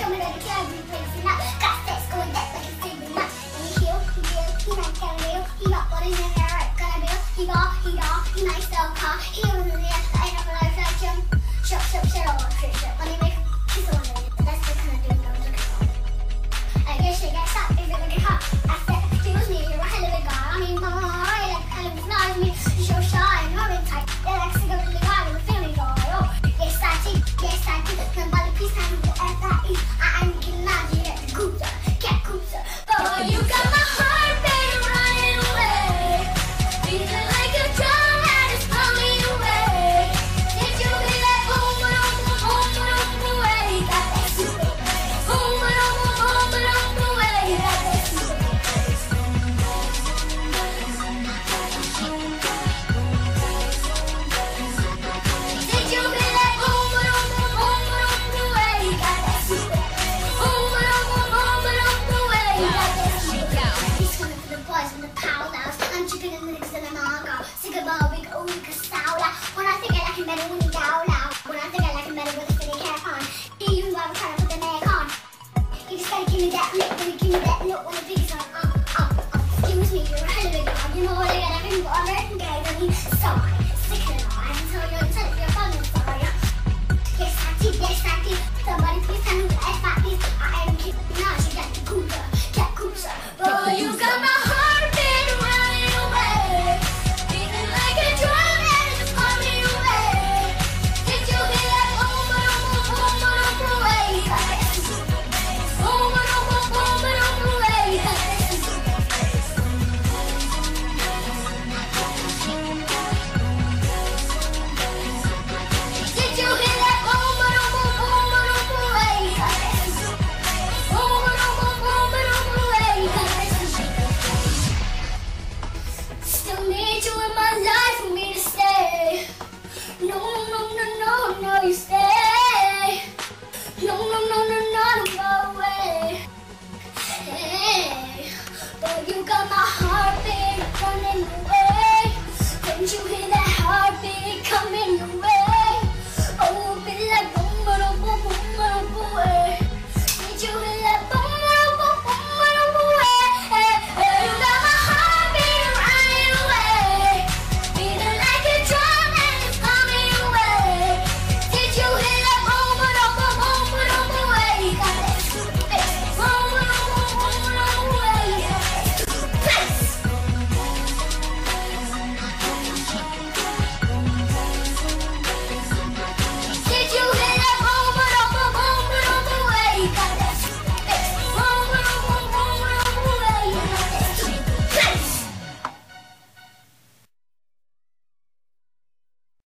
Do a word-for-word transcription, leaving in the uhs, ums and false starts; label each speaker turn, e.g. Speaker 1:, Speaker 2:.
Speaker 1: show me that the club we placing up. Got sets going dead like it's saving up. And he heal, he real, he nice, get real. He got what is in there, right, gonna be. He got, he got, he nice, dog car. He was in there, I never like that jump. Shop, shop, shop, shop, shop, shop. When he make a kiss on it, that's the kind of thing I'm looking for. I guess she gets up, if it looking hot. I said, excuse me, you're a hell of a guy. I mean, mama, I like hell of a nice me. You're so shy and rubbing tight. They're like cigarette really hard and feeling loyal. Yes, I did, yes, I did. Nobody please tell me what that is. I am getting out here at the cooper, cat cooper. Oh, you got my heart, baby, running away. Feeling like a drum that is pulling away. Did you hear that? Boom, boom, boom, boom, boom, boom, away. Got that super bass. Boom, boom, boom, boom, boom, boom, away. Got that super bass. Did you hear that? Boom, boom, boom, boom, boom, boom, away. Got that super bass. Boom, boom, boom, boom, boom, boom, away. Got that super bass. He's coming for the boys and the powwows. I'm chipping in the mix and I'm all go. Sick of all big old casoula. When I think I like him better when he down loud. When I think I like him better with a fitting cap on. He even while I'm trying to put the neck on. He just gotta give me that look when he give me that look when he